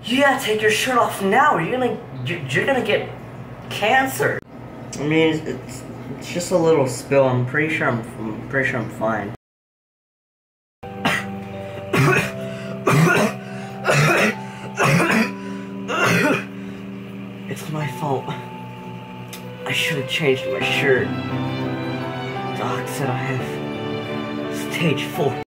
You gotta take your shirt off now, or you're gonna get cancer. I mean, it's just a little spill. I'm pretty sure I'm fine. It's my fault. I should have changed my shirt. Doc said I have stage 4.